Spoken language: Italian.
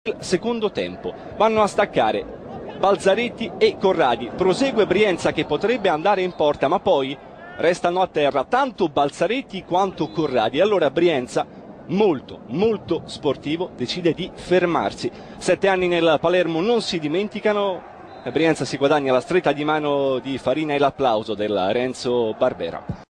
Il secondo tempo vanno a staccare Balzaretti e Corradi, prosegue Brienza che potrebbe andare in porta, ma poi restano a terra tanto Balzaretti quanto Corradi. Allora Brienza, molto sportivo, decide di fermarsi. 7 anni nel Palermo non si dimenticano, Brienza si guadagna la stretta di mano di Farina e l'applauso del Renzo Barbera.